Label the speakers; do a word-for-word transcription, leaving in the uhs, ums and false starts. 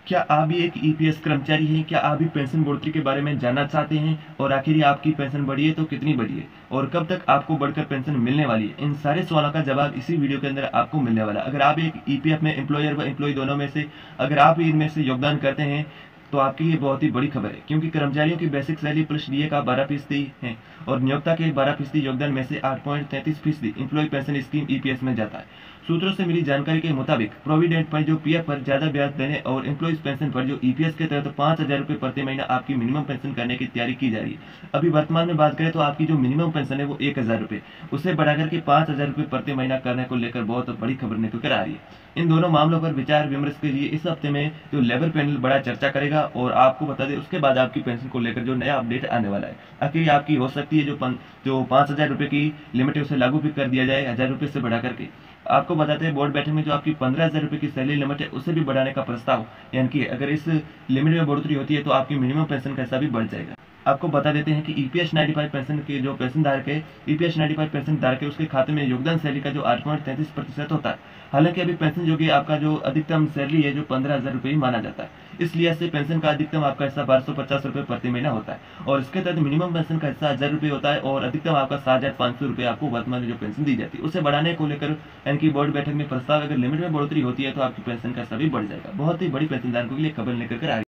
Speaker 1: क्या आप भी एक ईपीएस कर्मचारी हैं? क्या आप भी पेंशन बढ़ोतरी के बारे में जानना चाहते हैं? और आखिर ये आपकी पेंशन बढ़ी है तो कितनी बढ़ी है? और कब तक आपको बढ़कर पेंशन मिलने वाली है? इन सारे सवालों का जवाब इसी वीडियो के अंदर आपको मिलने वाला है। अगर आप एक ईपीएफ में एम्प्लॉयर व एम्प्लॉय दोनों में से अगर आप भी इनमें से योगदान करते हैं तो आपके लिए बहुत ही बड़ी खबर है, क्योंकि कर्मचारियों की बेसिक सैलरी प्लस डीए का बारह फीसदी है और नियोक्ता के बारह फीसदी योगदान में से आठ पॉइंट तैंतीस फीसदी एम्प्लॉय पेंशन स्कीम ईपीएस में जाता है। सूत्रों से मिली जानकारी के मुताबिक प्रोविडेंट पर जो पीएफ पर ज्यादा ब्याज देने और एम्प्लॉइज पेंशन पर जो ईपीएस के तहत पांच हजार रुपए प्रति महीना आपकी मिनिमम पेंशन करने की तैयारी की जा रही है। अभी वर्तमान में बात करें तो आपकी जो मिनिमम पेंशन है वो एक हजार रुपए, उसे बढ़ाकर के पांच हजार रुपए प्रति महीना करने को लेकर बहुत बड़ी खबर निकल कर आ रही है। इन दोनों मामलों पर विचार विमर्श के लिए इस हफ्ते में जो लेबर पैनल बड़ा चर्चा करेगा और आपको बता दें उसके बाद आपकी पेंशन को लेकर जो नया अपडेट आने वाला है। आखिर आपकी हो सकती है जो जो पांच हजार रुपए की लिमिट है उसे लागू भी कर दिया जाए हजार रुपए से बढ़ा करके। आपको बताते हैं बोर्ड बैठक में जो आपकी पंद्रह हजार रुपए की सैलरी लिमिट है उसे भी बढ़ाने का प्रस्ताव, यानी कि अगर इस लिमिट में बढ़ोतरी होती है तो आपकी मिनिमम पेंशन का हिस्सा भी बढ़ जाएगा। आपको बता देते हैं कि ईपीएस पचानवे पेंशन के जो पेंशन धारक है, ईपीएस पचानवे पेंशन धारक है, उसके खाते में योगदान सैलरी का जो आठ पॉइंट तैंतीस प्रतिशत होता है। हालांकि अभी पेंशन जो कि आपका जो अधिकतम सैलरी है जो पंद्रह हजार रुपये ही माना जाता है, इसलिए से पेंशन का अधिकतम आपका हिस्सा बारह सौ पचास रुपये प्रति महीना होता है और इसके तहत मिनिमम पेंशन का हिस्सा हजार रुपये होता है और अधिकतम आपका सात हजार पाँच सौ रुपये आपको वर्तमान में जो पेंशन दी जाती है उसे बढ़ाने को लेकर यानी कि बोर्ड बैठक में प्रस्ताव, अगर लिमिट में बढ़ोतरी होती है तो आपकी पेंशन का हिस्सा भी बढ़ जाएगा। बहुत ही बड़ी पेंशन धारकों के लिए खबर लेकर आ रही है।